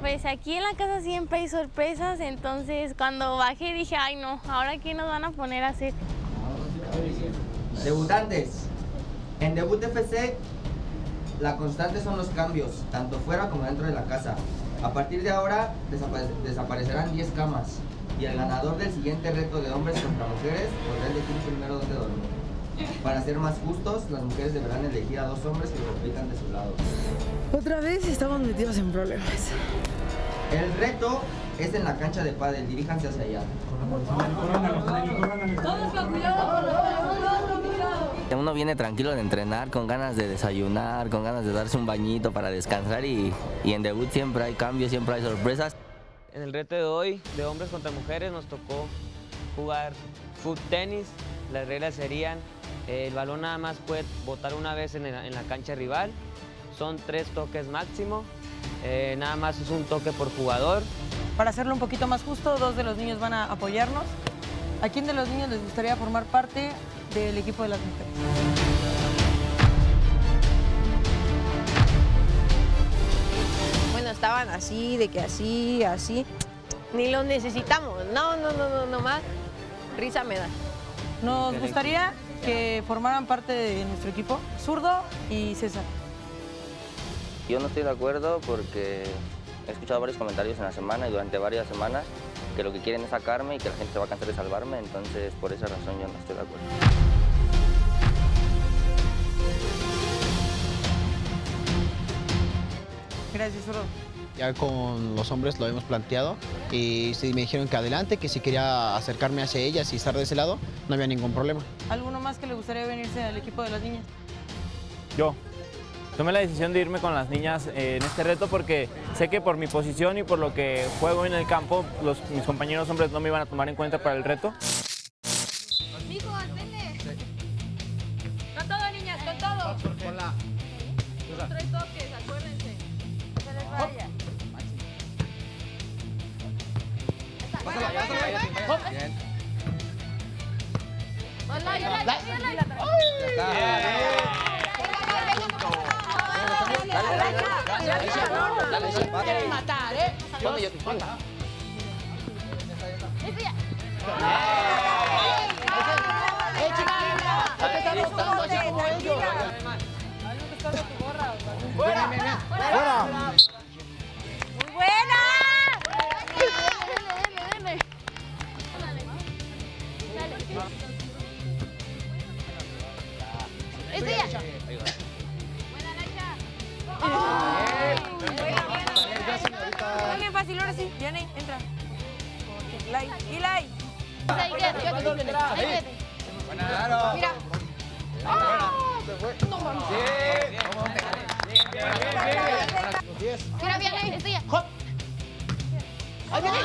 Pues aquí en la casa siempre hay sorpresas, entonces cuando bajé dije, ay no, ¿ahora qué nos van a poner a hacer? Debutantes. En Debut FC, la constante son los cambios, tanto fuera como dentro de la casa. A partir de ahora, desaparecerán 10 camas. Y el ganador del siguiente reto de hombres contra mujeres podrá elegir primero dónde dormir. Para ser más justos, las mujeres deberán elegir a 2 hombres que compitan de su lado. Otra vez estamos metidos en problemas. El reto es en la cancha de pádel, diríjanse hacia allá. Todos con cuidado, todos con cuidado. Uno viene tranquilo de entrenar, con ganas de desayunar, con ganas de darse un bañito para descansar y en debut siempre hay cambios, siempre hay sorpresas. En el reto de hoy, de hombres contra mujeres, nos tocó jugar foot tenis. Las reglas serían, el balón nada más puede botar una vez en la cancha rival. Son 3 toques máximo, nada más es un toque por jugador. Para hacerlo un poquito más justo, 2 de los niños van a apoyarnos. ¿A quién de los niños les gustaría formar parte del equipo de las mujeres? Bueno, estaban así, de que así, así. Ni los necesitamos. No más. Risa me da. Nos gustaría que formaran parte de nuestro equipo Zurdo y César. Yo no estoy de acuerdo porque he escuchado varios comentarios en la semana y durante varias semanas que lo que quieren es sacarme y que la gente se va a cansar de salvarme, entonces por esa razón yo no estoy de acuerdo. Gracias, Zurdo. Ya con los hombres lo hemos planteado y sí, me dijeron que adelante, que si quería acercarme hacia ellas y estar de ese lado, no había ningún problema. ¿Alguno más que le gustaría venirse al equipo de las niñas? Yo tomé la decisión de irme con las niñas en este reto porque sé que por mi posición y por lo que juego en el campo, mis compañeros hombres no me iban a tomar en cuenta para el reto. Mijo, denle. Con todo, niñas, con todo. Hola. 3 toques, acuérdense. No se les vaya. Bien. Quieren matar, ¿eh? ¡Fuera! ¡Muy buena! Muy fácil, ahora sí. Viene, entra. Eli. Mira. Mira, viene, estoy ya. ¡Ahí viene!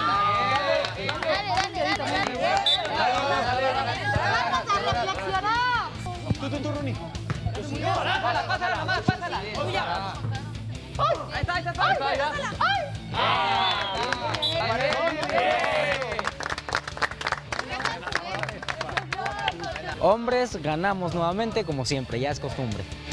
Dale. Tú, Runi. Pásala, mamá, pásala. Ahí está. Hombres ganamos nuevamente como siempre, ya es costumbre.